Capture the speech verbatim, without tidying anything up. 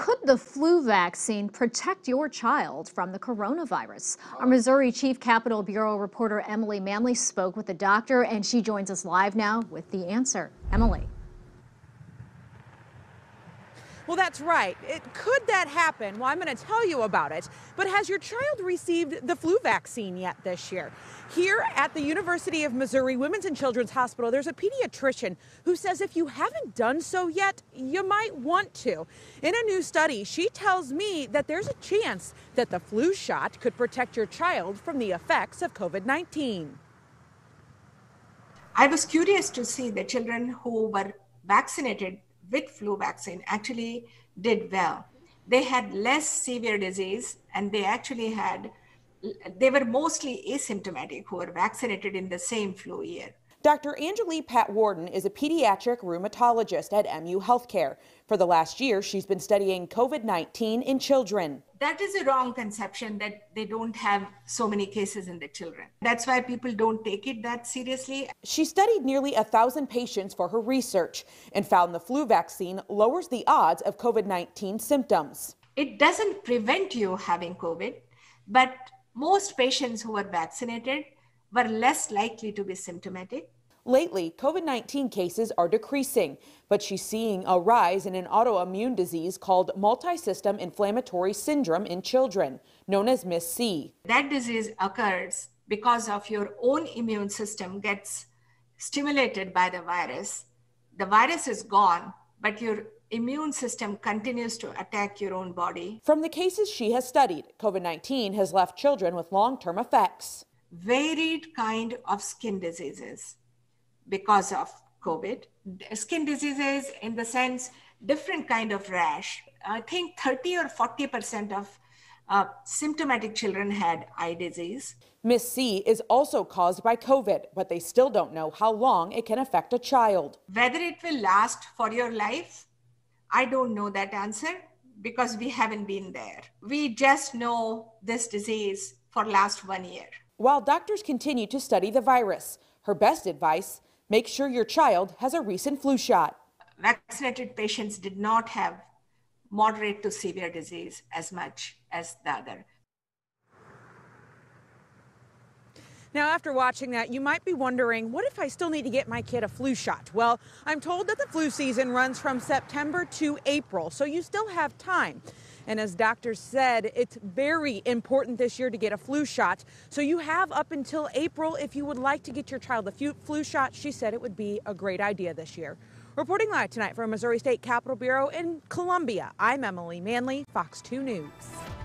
Could the flu vaccine protect your child from the coronavirus? Our Missouri Chief Capitol Bureau reporter Emily Manley spoke with the doctor, and she joins us live now with the answer. Emily. Well, that's right. It, could that happen? Well, I'm going to tell you about it. But has your child received the flu vaccine yet this year? Here at the University of Missouri Women's and Children's Hospital, there's a pediatrician who says if you haven't done so yet, you might want to. In a new study, she tells me that there's a chance that the flu shot could protect your child from the effects of COVID nineteen. I was curious to see the children who were vaccinated with flu vaccine actually did well. They had less severe disease, and they actually had, they were mostly asymptomatic who were vaccinated in the same flu year. Doctor Angelique Pat Warden is a pediatric rheumatologist at M U Healthcare. For the last year, she's been studying COVID nineteen in children. That is a wrong conception that they don't have so many cases in the children. That's why people don't take it that seriously. She studied nearly a thousand patients for her research and found the flu vaccine lowers the odds of COVID nineteen symptoms. It doesn't prevent you having COVID, but most patients who are vaccinated were less likely to be symptomatic. Lately, COVID nineteen cases are decreasing, but she's seeing a rise in an autoimmune disease called multisystem inflammatory syndrome in children, known as M I S C. That disease occurs because of your own immune system gets stimulated by the virus. The virus is gone, but your immune system continues to attack your own body. From the cases she has studied, COVID nineteen has left children with long-term effects. Varied kind of skin diseases because of COVID. Skin diseases in the sense, different kind of rash. I think thirty or forty percent of uh, symptomatic children had eye disease. M I S C is also caused by COVID, but they still don't know how long it can affect a child. Whether it will last for your life, I don't know that answer because we haven't been there. We just know this disease for last one year. While doctors continue to study the virus, her best advice, make sure your child has a recent flu shot. Vaccinated patients did not have moderate to severe disease as much as the other. Now, after watching that, you might be wondering, what if I still need to get my kid a flu shot? Well, I'm told that the flu season runs from September to April, so you still have time. And as doctors said, it's very important this year to get a flu shot. So you have up until April if you would like to get your child a flu shot. She said it would be a great idea this year. Reporting live tonight from Missouri State Capitol Bureau in Columbia, I'm Emily Manley, Fox two News.